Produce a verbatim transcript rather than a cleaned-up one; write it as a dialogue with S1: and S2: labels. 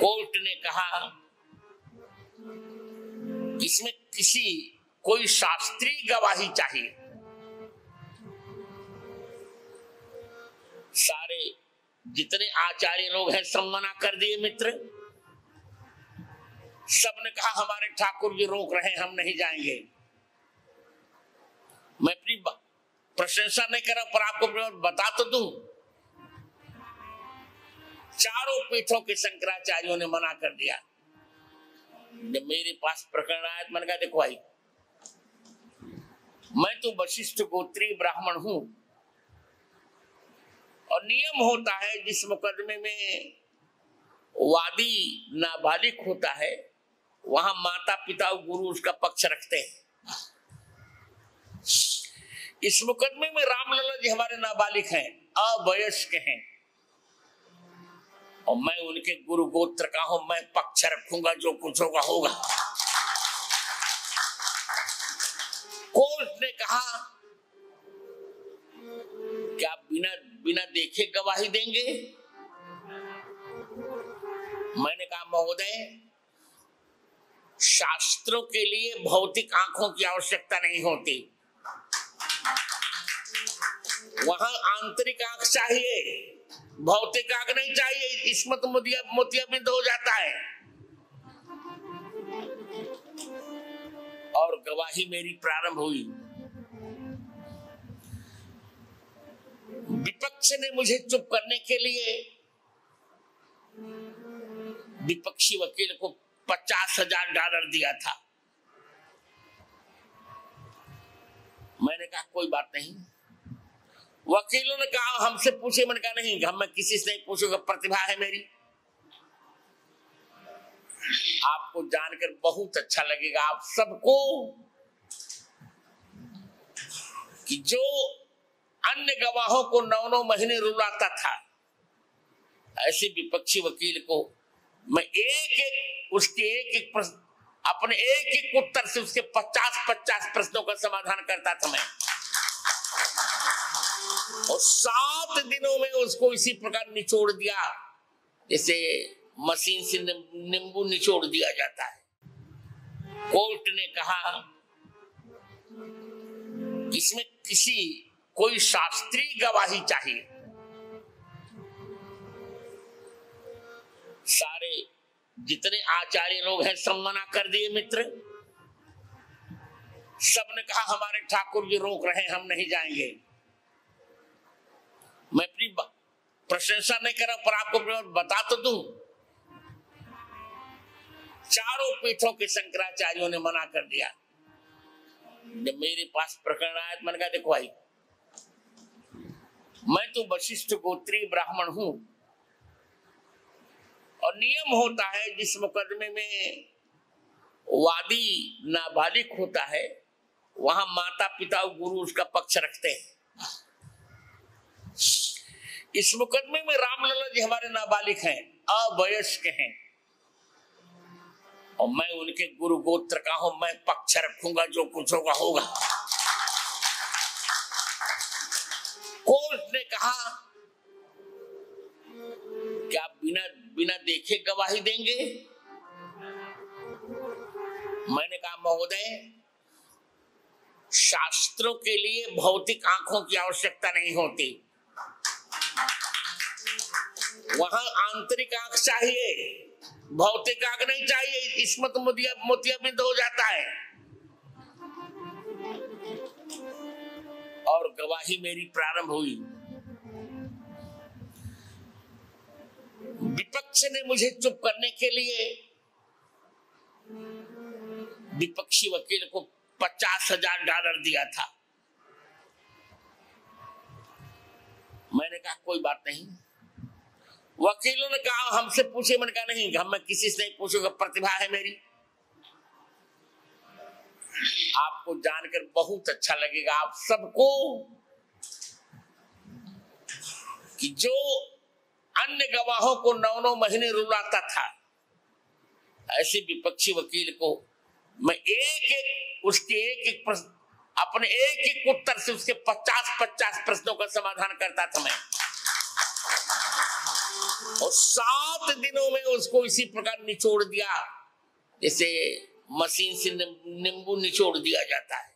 S1: Court ने कहा इसमें किसी कोई शास्त्रीय गवाही चाहिए। सारे जितने आचार्य लोग हैं सब मना कर दिए मित्र। सबने कहा हमारे ठाकुर जी रोक रहे हैं, हम नहीं जाएंगे। मैं अपनी प्रशंसा नहीं कर रहा पर आपको बता तो दूं, चारों पीठों के शंकराचार्यों ने मना कर दिया। जब मेरे पास प्रकरण आया तो मैंने कहा देखो भाई, मैं तो वशिष्ठ गोत्रीय ब्राह्मण हूं और नियम होता है जिस मुकदमे में वादी नाबालिग होता है वहां माता पिता और गुरु उसका पक्ष रखते हैं। इस मुकदमे में रामलला जी हमारे नाबालिग हैं, अवयस्क हैं और मैं उनके गुरु गोत्र का हूं। मैं पक्ष रखूंगा, जो कुछ होगा होगा। कोर्ट ने कहा क्या आप बिना बिना देखे गवाही देंगे? मैंने कहा महोदय, शास्त्रों के लिए भौतिक आंखों की आवश्यकता नहीं होती, वहां आंतरिक आंख चाहिए, भौतिक आंख नहीं चाहिए। इसमें तो मोतिया मोतियाबिंद हो जाता है। और गवाही मेरी प्रारंभ हुई। विपक्ष ने मुझे चुप करने के लिए विपक्षी वकील को पचास हजार डॉलर दिया था। मैंने कहा कोई बात नहीं। वकीलों ने कहा हमसे पूछे, मैंने कहा नहीं, हम मैं किसी से नहीं पूछूंगा, प्रतिभा है मेरी। आपको जानकर बहुत अच्छा लगेगा आप सबको कि जो अन्य गवाहों को नौ नौ महीने रुलाता था, ऐसे विपक्षी वकील को मैं एक एक उसके एक एक प्रश्न, अपने एक एक उत्तर से उसके पचास पचास प्रश्नों का समाधान करता था मैं, और सात दिनों में उसको इसी प्रकार निचोड़ दिया जैसे मशीन से नींबू निचोड़ दिया जाता है। कोर्ट ने कहा इसमें किसी कोई शास्त्रीय गवाही चाहिए। सारे जितने आचार्य लोग हैं सब मना कर दिए मित्र। सबने कहा हमारे ठाकुर जी रोक रहे हैं, हम नहीं जाएंगे। मैं अपनी प्रशंसा नहीं कर रहा पर आपको बता तो दूं, चारों पीठों के शंकराचार्यों ने मना कर दिया। जब मेरे पास प्रकरण आया तो मैंने कहा देखो भाई, मैं तो वशिष्ठ गोत्रीय ब्राह्मण हूं और नियम होता है जिस मुकदमे में वादी नाबालिग होता है वहां माता पिता और गुरु उसका पक्ष रखते हैं। इस मुकदमे में रामलला जी हमारे नाबालिग हैं, अवयस्क हैं और मैं उनके गुरु गोत्र का हूं। मैं पक्ष रखूंगा, जो कुछ होगा होगा। कोर्ट ने कहा क्या आप बिना बिना देखे गवाही देंगे? मैंने कहा महोदय, शास्त्रों के लिए भौतिक आंखों की आवश्यकता नहीं होती, वहां आंतरिक आंख चाहिए, भौतिक आंख नहीं चाहिए। इसमें तो मोतिया मोतियाबिंद हो जाता है। और गवाही मेरी प्रारंभ हुई। विपक्ष ने मुझे चुप करने के लिए विपक्षी वकील को पचास हजार डॉलर दिया था। मैंने कहा कोई बात नहीं। वकीलों ने कहा हमसे पूछे, मैंने कहा नहीं, हम मैं किसी से नहीं पूछूंगा, प्रतिभा है मेरी। आपको जानकर बहुत अच्छा लगेगा आप सबको कि जो अन्य गवाहों को नौ नौ महीने रुलाता था, ऐसे विपक्षी वकील को मैं एक एक उसके एक एक प्रश्न, अपने एक एक उत्तर से उसके पचास पचास प्रश्नों का समाधान करता था मैं, और सात दिनों में उसको इसी प्रकार निचोड़ दिया जैसे मशीन से नींबू निचोड़ दिया जाता है।